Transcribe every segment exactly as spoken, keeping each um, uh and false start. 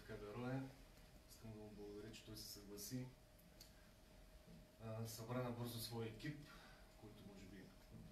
ФК Берое. Искам да му благодаря, че той се съгласи. Събра набързо своя екип, който може би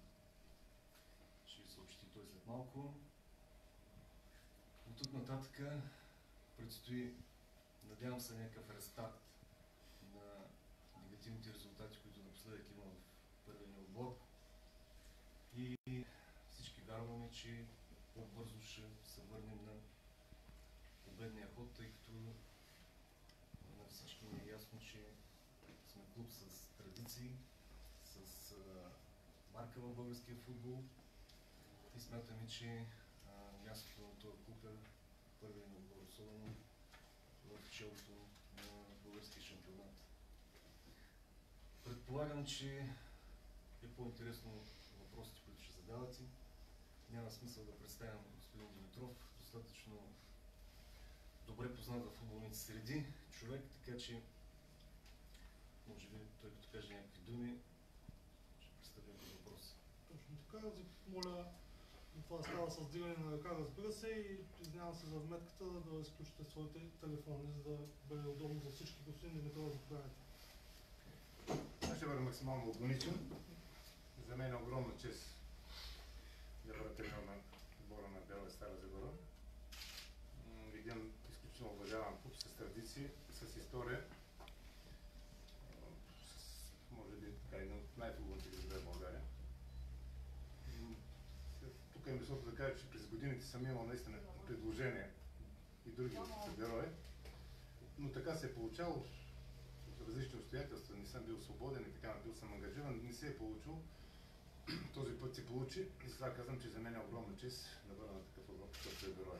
ще съобщи той след малко. От тук нататък предстои, надявам се, някакъв рестарт на негативните резултати, които напоследък има в първия ни отбор. И всички вярваме, че по-бързо ще се върнем на победния ход, тъй като на всички ни е ясно, че сме клуб с традиции, с а, марка в българския футбол и смятаме, че а, мястото на този клуб е първият ни отбор, особено в челото на българския шампионат. Предполагам, че е по-интересно въпросите, които ще задавате. Няма смисъл да представям господин Димитров, достатъчно добре познат в футболните среди човек, така че може би той като каже някакви думи, ще представя въпроси. Точно така, моля, това става с дигане на ръка, разбира се, и признавам се за вметката да изключите своите телефони, за да бъде удобно за всички. Господин Димитров, заповядайте. Аз ще бъда максимално лаконичен. За мен е огромна чест да бъда тренер на отбора на Берое Стара Загора. Един изключително уважаван клуб с традиции, с история, с, може би, така, един от най-футболните градове в България. Тук е местото да кажа, че през годините съм имал наистина предложения и други от Берое, но така се е получало от различни обстоятелства. Не съм бил свободен и така, бил съм ангажиран, не се е получил. Този път се получи и сега казвам, че за мен е огромна чест да бъда на такъв отбор, какъвто е Берое.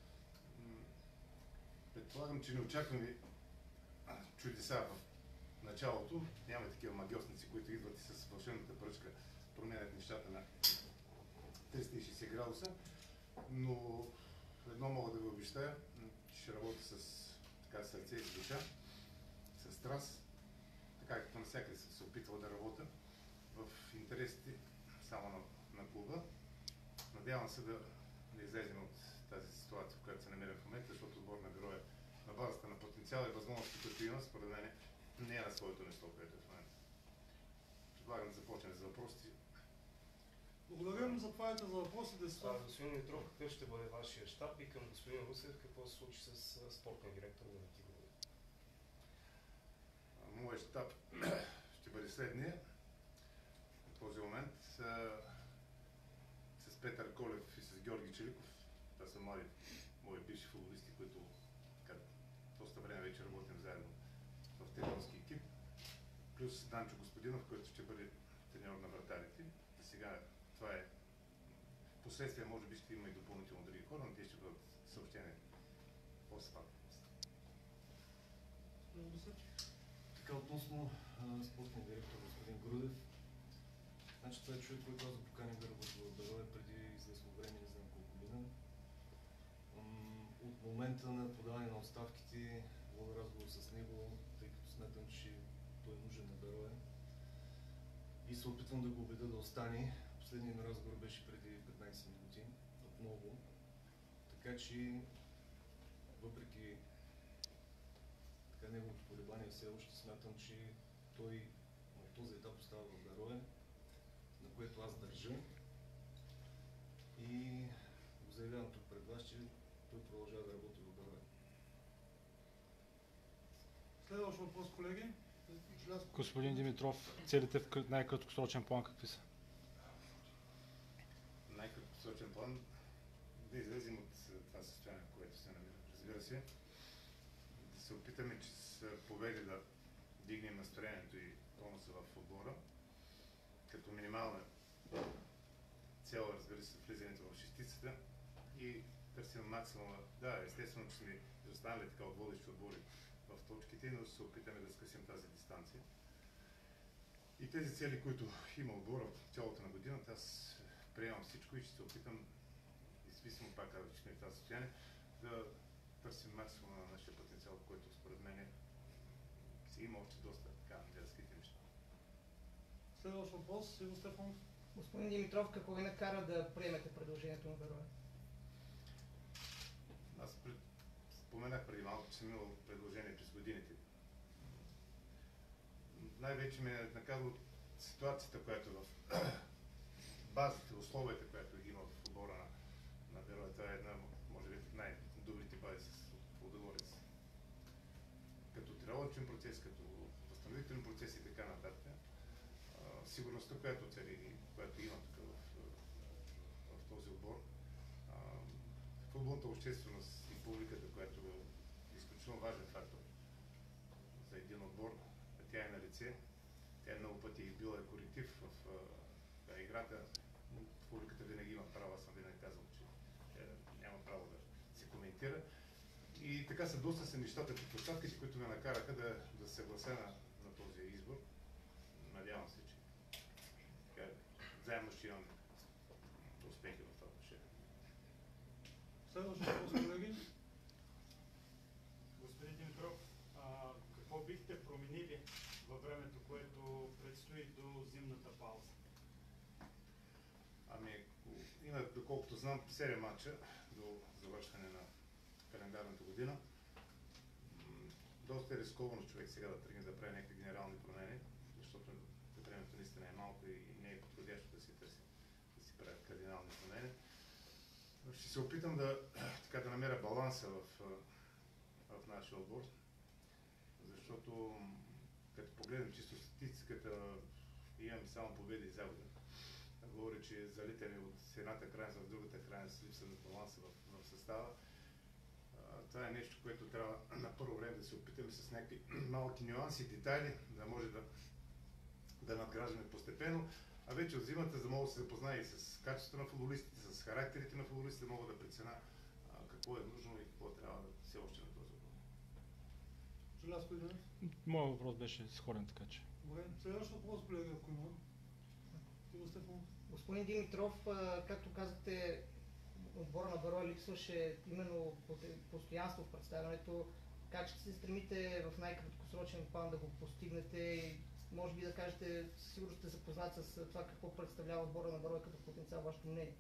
Предполагам, че не очакваме чудеса в началото. Няма такива магиосници, които идват и с вълшебната пръчка променят нещата на триста и шейсет градуса. Но едно мога да ви обещая, че ще работя с така, сърце и душа, с страст, така като навсякъде съм се опитвал да работя в интересите само на, на клуба. Надявам се да, да излезем от тази ситуация, в която се намирам в момента, защото отбор на Берое на базата на потенциала и възможности, които има, според мен не е на своето место, което е в момента. Предлагам да започнем за въпросите. Благодарим, заповядайте за въпроси. Да господин Димитров, какъв ще бъде вашия щаб и към господин Русев, какво се случи с спортния директор на Тигрове? Моят щаб ще бъде следния. В този момент с Петър Колев и с Георги Челиков. Това са млади мои бивши футболисти, които така, доста време вече работим заедно в тренерски екип. Плюс Данчо Господинов, който ще бъде треньор на вратарите. За сега това е. Впоследствие може би ще има и допълнително други хора, но те ще бъдат съобщени после това. Така, относно спортния директор господин Грудев. Значи това е човек, който аз го поканих да работи в Берое преди известно време, не знам колко мина. От момента на подаване на оставките водя разговор с него, тъй като смятам, че той е нужен на Берое. И се опитвам да го убедя да остане. Последният ми разговор беше преди петнайсет минути, отново. Така че, въпреки така неговото колебание все още, смятам, че той на този етап остава в Берое, на което аз държа. И го заявявам тук пред вас, че той продължава да работи в Берое. Следващ въпрос, колеги. Господин Димитров, целите в най-краткосрочен план какви са? Най-краткосрочен план да излезем от това състояние, в което се намира. Разбира се, да се опитаме, че с победи да дигнем настроението и тонуса в отбора, като минимална цел, разбира се, влизането в шестицата и търсим максимума. Да, естествено, че сме останали така от водещи отбори в точките, но се опитаме да скъсим тази дистанция. И тези цели, които има отбора в цялото на годината, аз приемам всичко и ще се опитам, независимо пак казвам, че сме в това състояние, да търсим максимума на нашия потенциал, който според мен си има още доста така разкрити неща. Следващ въпрос, Иво Стефанов. Господин Димитров, какво ви накара да приемете предложението на Берое? Аз пред... споменах преди малко, че съм имал предложение през годините. Най-вече ме е наказал ситуацията, която в базите, условията, която има в отбора на, на бюро. Това е една, може би, от най-добрите бази с Лудогорец. Като тренировъчен процес, като възстановителен процес и така нататък. А, сигурността, която цари, която има тук в, в, в този отбор. А, футболната общественост и публиката, която е изключително важен фактор за един отбор. Тя е на лице. Тя много пъти е била коректив в а, играта. Публиката винаги има право, аз съм винаги казал, че е, няма право да се коментира. И така са доста са нещата по площадките, които ме накараха да, да се съглася на, на този избор. Надявам се, че така, заедно ще имаме успехи в това отношение. Следващия въпрос, колеги. Господин Димитров, а, какво бихте променили във времето, което предстои до зимната пауза? Ами, има, доколкото знам, седем матча до завършване на календарната година. Доста е рисковано човек сега да тръгне да прави някакви генерални промени, защото времето наистина е малко и не е подходящо да се търси, да си правят кардинални промени. Ще се опитам да, така, да намеря баланса в, в нашия отбор, защото като погледнем чисто статистиката, имаме само победи и загуби. Говори, че залитаме от едната крайност в другата крайност с липса на баланса в, в състава. А, това е нещо, което трябва на първо време да се опитаме с някакви малки нюанси, детайли, да може да, да надграждаме постепенно. А вече от зимата, за да мога да се запознае и с качеството на футболистите, с характерите на футболистите, да мога да преценя а, какво е нужно и какво трябва да се още на този отбор. Желязко Иденов. Моят въпрос беше сходен, така че. Добре. Следващия въпрос, колега, ако има. Ти го, Стефан. Господин Димитров, а, както казахте, отбора на Берое липсваше именно постоянство в представянето. Как ще се стремите в най-краткосрочен план да го постигнете и може би да кажете, сигурно сте запознат с това какво представлява отбора на Берое като потенциал, вашето мнение?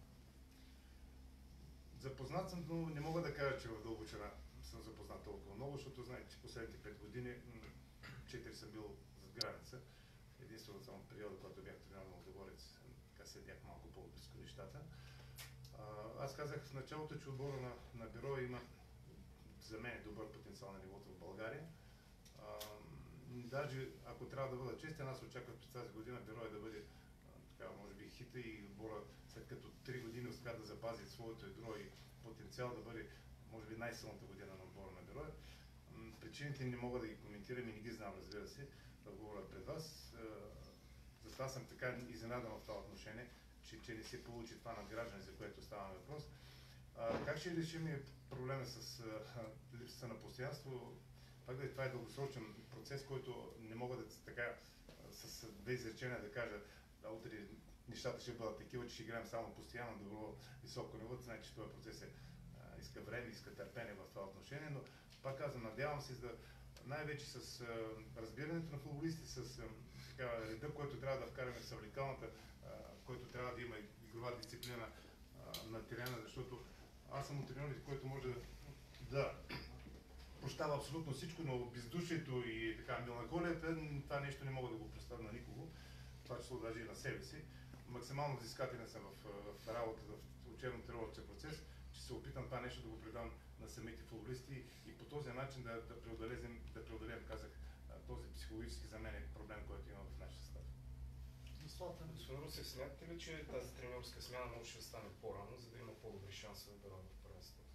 Запознат съм, но не мога да кажа, че в дълбочина съм запознат толкова много, защото знаете, че последните пет години, четири съм бил зад граница. Единствено само периода, когато бях тренирал на Лудогорец, така седях малко по-близко нещата. Аз казах в началото, че отбора на, на Берое има за мен добър потенциал на нивото в България. А, даже ако трябва да бъда честен, аз очаквах през тази година Берое да бъде а, така, може би хита и отбора, след като три години успя да запази своето ядро и потенциал да бъде може би най-силната година на отбора на Берое. Причините не мога да ги коментирам и не ги знам, разбира се, да говоря пред вас. Затова съм така изненадан в това отношение, че, че не се получи това надграждане, за което става въпрос. А, как ще решим проблема с а, липсата на постоянство? Пак да, това е дългосрочен процес, който не мога да така с две изречения да кажа, да утре нещата ще бъдат такива, че ще играем само постоянно добро високо ниво. Значи, че този процес е, а, иска време, иска търпение в това отношение, но пак казвам, надявам се да най-вече с а, разбирането на футболисти, с а, така, реда, който трябва да вкараме в съвлекалната, който трябва да има игрова дисциплина а, на терена, защото аз съм от треньорите, който може да, да прощава абсолютно всичко, но бездушието и така меланхолията, това нещо не мога да го представя на никого, това число даже и на себе си. Максимално взискателен съм в, в работата, в учебно-тренировъчен процес, че се опитам това нещо да го предам на самите футболисти и по този начин да, да преодолем, да преодолем, казах, този психологически за мен проблем, който има в нашия състав. Господин Русев, смятате ли, че тази тренерска смяна може да стане по-рано, за да има по-добри шансове да бъдат в първенството?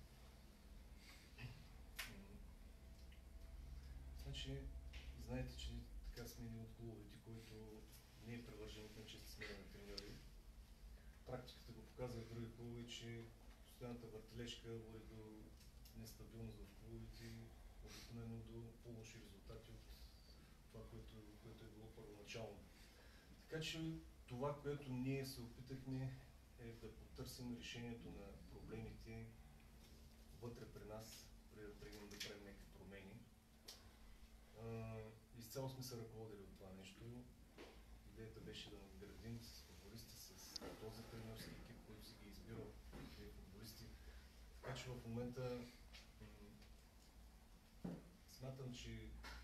Значи, знаете, че така сме един от клубовете, който не е привърженик на чиста смяна на треньори. Практиката го показва в други клубове, че постоянната въртележка води до нестабилност в клубовете, обикновено до по-лоши резултати от това, което, което е било първоначално. Така че това, което ние се опитахме е да потърсим решението на проблемите вътре при нас, преди да тръгнем да правим някакви промени. Изцяло сме се ръководили от това нещо. Идеята беше да надградим с футболисти, с този тренерски екип, който си ги избирал, футболисти. Така че в момента смятам, че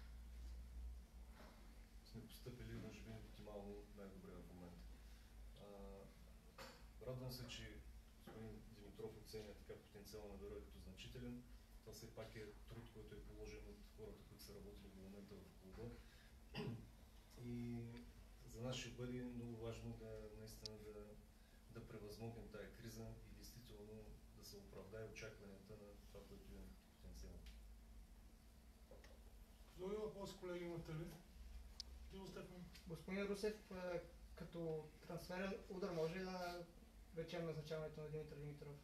сме постъпили, може би, оптимално най-добре в момента. А, радвам се, че господин Димитров оценя така потенциала на Берой като значителен. Това все пак е труд, който е положен от хората, които са работили до момента в клуба. И за нас ще бъде много важно да наистина да, да превъзмогнем тая криза и действително да се оправдае очакванията на това, което имаме като потенциал. Други въпрос, колеги, имате ли? Иво Стефан. Господин Русев, а, като трансферен удар може ли да речем назначаването на Димитър Димитров?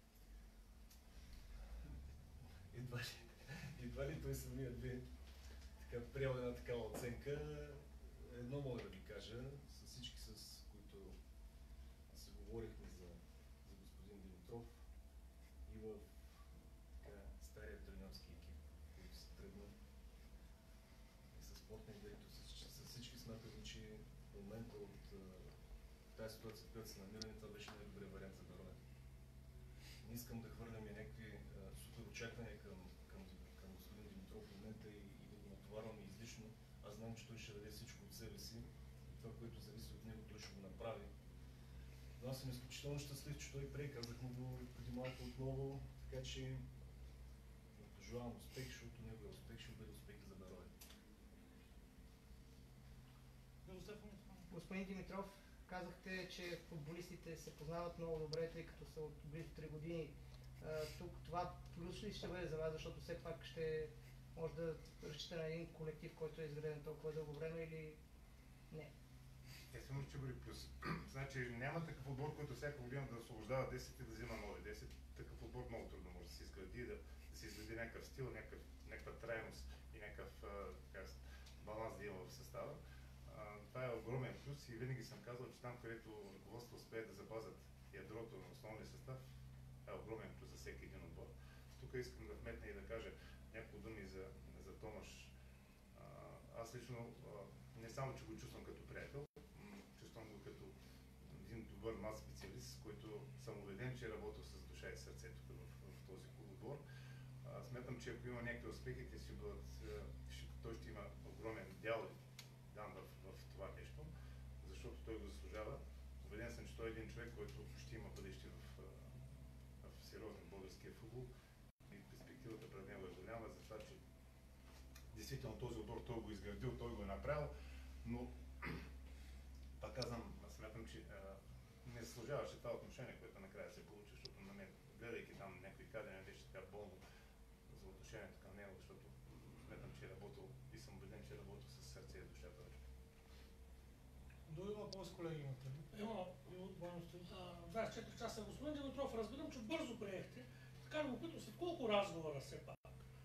Едва ли, едва ли той самият би така приел една такава оценка. Едно мога да ви кажа, с всички, с които се говорихме за, за господин Димитров и в така, стария треньорски екип, който се тръгна, и с спортния директор, с, с всички смятаме, че в момента от тази ситуация, в която се намираме, това беше най-добрият вариант за Берой. Не искам да хвърляме някакви а, супер очаквания към, към, към господин Димитров в момента и, и да го натоварваме излишно. Аз знам, че той ще даде всичко от себе си. Това, което зависи от него, той ще го направи. Но аз съм изключително щастлив, че той прие. Казахме го преди малко отново, така че му пожелавам успех, защото него е успех, ще бъде успех за Берой. Господин Димитров, казахте, че футболистите се познават много добре, тъй като са от близо три години. А, тук това плюс ли ще бъде за вас, защото все пак ще може да разчита на един колектив, който е изграден толкова дълго време или не? Естествено ще бъде плюс. Значи няма такъв отбор, който всяка година да освобождава десет и да взима нови десет. Такъв отбор много трудно може да се изгради, да, да се изгради някакъв стил, някакъв, някаква трайност и някакъв как, баланс да има в състава. А, това е огромен плюс и винаги съм казал, че там, където ръководство успее да запазят ядрото на основния състав, е огромен плюс за всеки един отбор. Тук искам да вметна и да кажа няколко думи за, за Томаш. А, аз лично а, не само, че го чувствам като приятел, чувствам го като един добър млад специалист, който съм убеден, че е работил с душа и сърце тук в, в този отбор. А, смятам, че ако има някакви успехи, те ще бъдат, ще, той ще има огромен дял дан в, в това нещо, защото той го заслужава. Убеден съм, че той е един човек, който ще има бъдеще в, в сериозен българския футбол и перспективата пред него е голяма за това, че действително този отбор той го изградил, той го е направил, но пак казвам, смятам, че а, не заслужаваше това отношение, което накрая се получи, защото на мен, гледайки там някои кадри, не беше така болно за отношението към него, защото смятам, че е работил и съм убеден, че е работил с сърце и душа повече. Други въпрос, колеги, имате ли? Има. двадесет и четири часа. Господин Димитров, разбирам, че бързо приехте. Така ли го питам, след колко разговора все пак?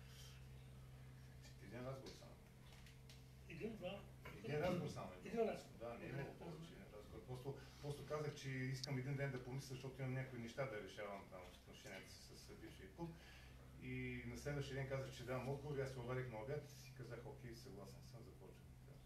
След един разговор само. Един, два? Един разговор само. Един разговор. Да, не е много повече разговор. Просто, просто казах, че искам един ден да помисля, защото имам някои неща да решавам там в отношенията си с бившия клуб. И на следващия ден казах, че давам отговор, аз се обадих на обяд и казах, окей, съгласен съм, започвам.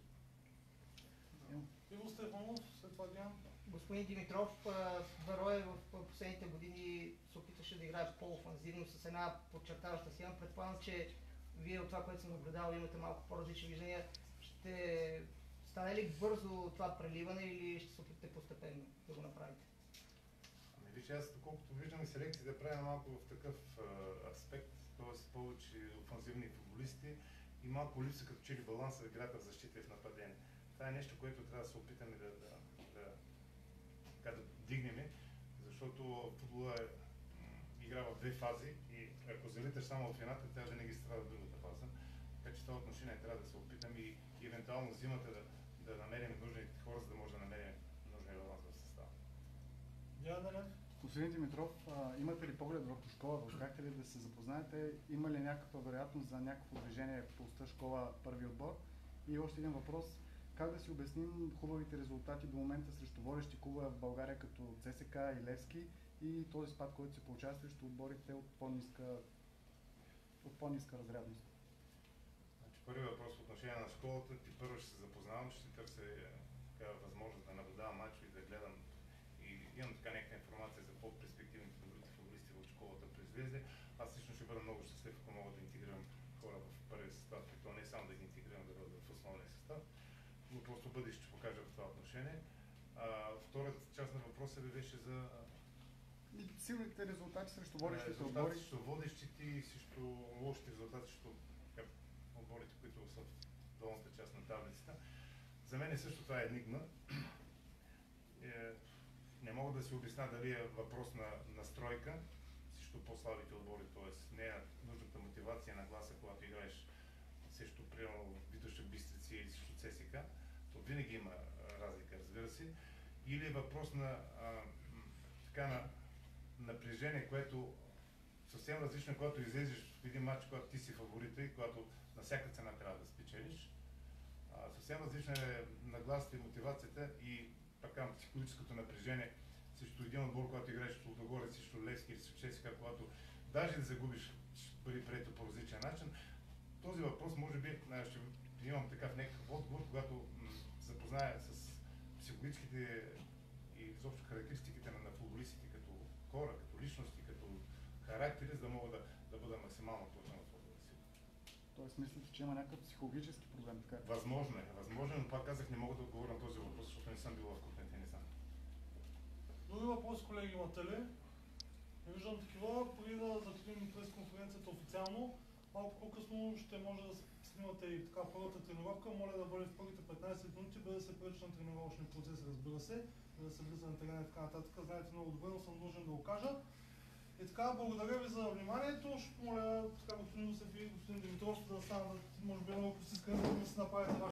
Иво Стефанов, след това Диан. Господин Димитров, Берой в последните години се опитваше да играе по-офанзивно с една подчертаваща сила. Предполагам, че вие от това, което съм наблюдавал, имате малко по-различни виждания. Ще стане ли бързо това преливане или ще се опитате постепенно да го направите? Ами виж, аз доколкото виждам и селекции да правя малко в такъв а, аспект, т.е. повече офанзивни футболисти и малко липса като че ли баланса в играта в защита и в нападение. Това е нещо, което трябва да се опитаме да, да, да, да, да дигнем, защото футбола е, игра в две фази и ако залиташ само в едната, тя винаги страда в другата фаза. Така че това отношение трябва да се опитаме и, и евентуално зимата да, да намерим нужните хора, за да може да намерим нужния баланс в състава. Диан. Господин Димитров, а, имате ли поглед върху школа? Успяхте ли да се запознаете? Има ли някаква вероятност за някакво движение в пулста школа първи отбор? И още един въпрос. Как да си обясним хубавите резултати до момента срещу водещи клуба в България като ЦСКА и Левски и този спад, който се получава срещу отборите от по-ниска, от по-ниска разрядност? Значи, първият въпрос по отношение на школата, ти първо ще се запознавам, ще търся така възможност да наблюдавам мачове и да гледам и имам така някаква информация за по-перспективните добрите футболисти в школата през Звезде. Аз лично ще бъда много щастлив, ако мога да интегрирам хора в първия състав просто бъдеще ще покаже в това отношение. А, втората част на въпроса ви беше за силните резултати срещу водещите резултати отбори. срещу водещите и срещу лошите резултати срещу отборите, които са в долната част на таблицата. За мен е също това е енигма. Е, не мога да си обясня дали е въпрос на настройка срещу по-слабите отбори, т.е. не е нужната мотивация на гласа, когато играеш срещу, примерно, Витоша Бистрици или срещу ЦСК. То винаги има а, разлика, разбира се. Или е въпрос на а, така на напрежение, което съвсем различно, когато излезеш в един матч, когато ти си фаворита и когато на всяка цена трябва да спечелиш. А, съвсем различна е нагласата и мотивацията и така психологическото напрежение срещу един отбор, когато играеш в Лудогорец, срещу Левски или срещу ЦСКА, когато даже да загубиш, ще бъде прието по различен начин. Този въпрос може би ще имам такъв някакъв отговор, когато м- запозная с психологическите и изобщо характеристиките на, на футболистите като хора, като личности, като характери, за да мога да, да бъда максимално точен в отговора си. Тоест мислите, че има някакъв психологически проблем, така? Възможно е, възможно е, но пак казах, не мога да отговоря на този въпрос, защото не съм бил в кухнята и не знам. Други въпроси, колеги, имате ли? Не виждам такива. Преди да закрием пресконференцията официално, малко по-късно ще може да снимате и така първата тренировка. Моля да бъде в първите петнайсет минути, без да се пречи на тренировъчния процес, разбира се, да се влиза на терена и така нататък. Знаете много добре, но съм длъжен да го кажа. И така, благодаря ви за вниманието. Ще помоля така господин Йосиф и господин Димитров да станат, може би много си искате да си направите